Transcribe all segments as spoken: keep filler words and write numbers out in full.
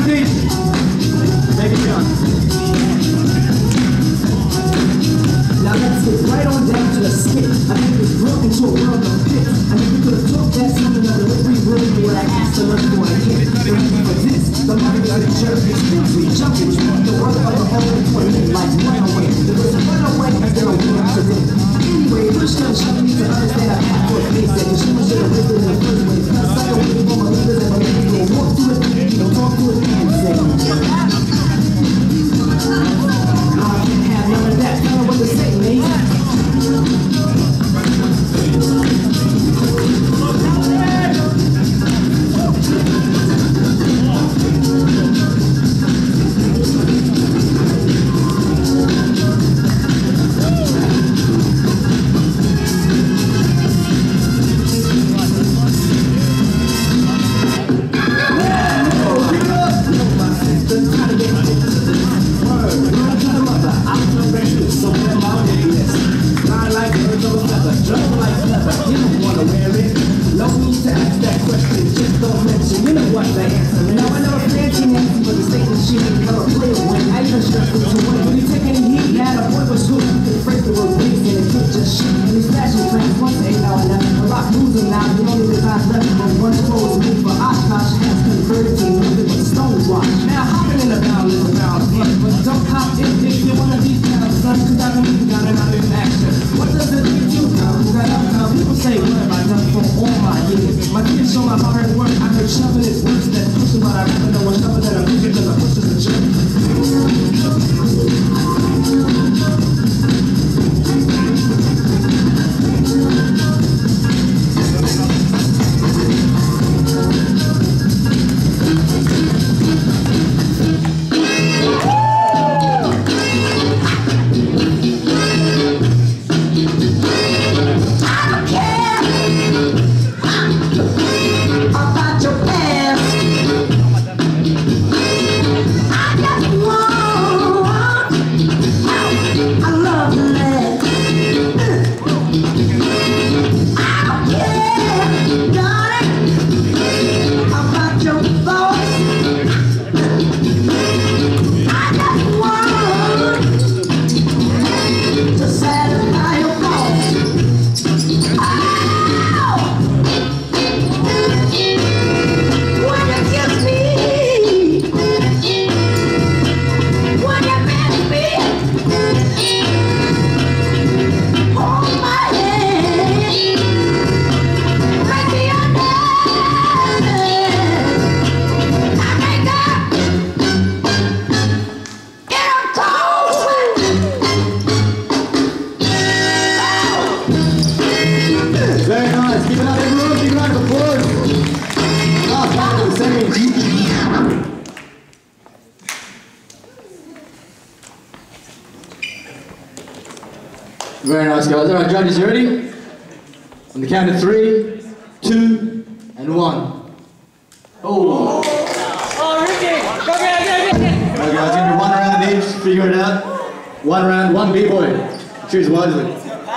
Take it, John. Now let's get right on down to the skit. I think it's broke into a world of pits. I think we could have took that something of the delivery room where I asked so much for a hit. The reason for this, the money is a jerk, it's we jumping, the world of the whole twenty like runaway. The person runaway is their own today. Anyway, push them, shove me to understand I have to face that. The shooter should have risen in the first place. Cause I don't wait for my leaders and my leaders will walk to it, you know, talk to it and say, I can't have none of that. Tell them what to say, mate. Very nice, guys. All right, judges, you ready? On the count of three, two, and one. Oh! Oh, Ricky! Go get it, go get it! All right, guys, gonna do one round each, figure it out. One round, one B-boy. Choose wisely.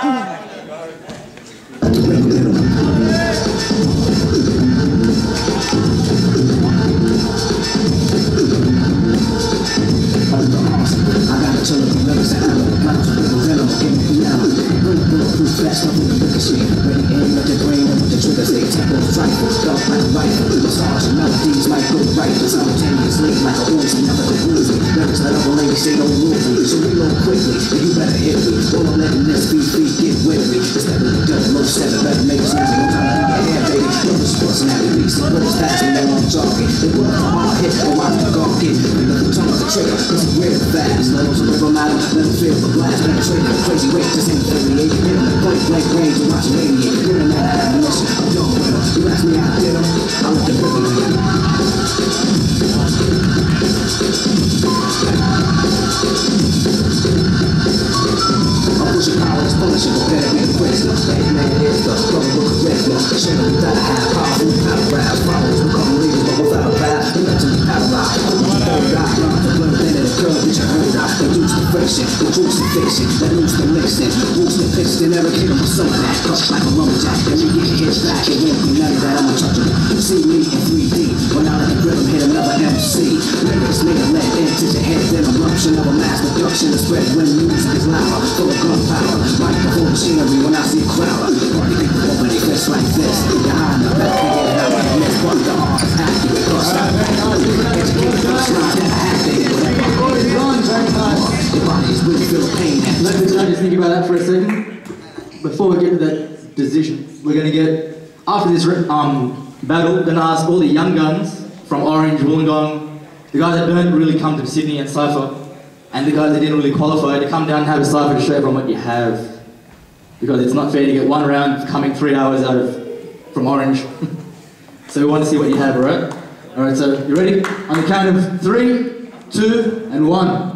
Fast up with the ricochet, ready aim at the brain and with the trigger say tempo rifle, dark like a rifle, the stars and melodies might go right, but simultaneously like a Uzi, never the Uzi, lyrics let up a lady say no movie, so reload quickly, and you better hit me, don't I'm letting this beat beat get with me, it's never the done, low seven, better make it easy, no time to get ahead, baby, no sports and happy beats, the words fast and know I'm talking, the words are hard hit, but watch the gun get, bring the tongue of the trigger, cause it's real fast, levels of rhythm matter, let them feel the blast, penetrating the crazy rate, this ain't thirty-eight, hit them point blank range and watch radiate. You're in that admonition, I'm done with them. You ask me how I did them, I let the rhythm in. I'm pushing power, it's punishing, but better be the prisoner. Hey man, here's the struggle with the regular. Shame we gotta have power, we power rap. Followers will come leaders, but without a path, they're mentally paralyzed. I'm going to go die, learn to blur in the curve, which I heard out. They lose the friction, the juice and fiction, that lose the mixing. Roots the piston, never hit them with some of that. Crush like a lumberjack, and we get hit back. It won't be none of that, I'm untouchable. See me in three D, when I let the rhythm hit another M C. First layer lead into your head, then eruption of a mass production is spread when music is louder, full of gunpowder. Microphone machinery when I see a crowd. Party people open their fists like this. Behind the back, they get out like this. But the heart is happy because I'm educated, first line, and I have to hit whatever. Your body is really feel pain. Let the judges think about that for a second. Before we get to that decision, we're going to get, after this um, battle, we're going to ask all the young guns from Orange, Wollongong, the guys that don't really come to Sydney and Cypher, and the guys that didn't really qualify to come down and have a Cypher to show everyone what you have. Because it's not fair to get one round coming three hours out of, from Orange. So we want to see what you have, alright? Alright, so you ready? On the count of three, two, and one.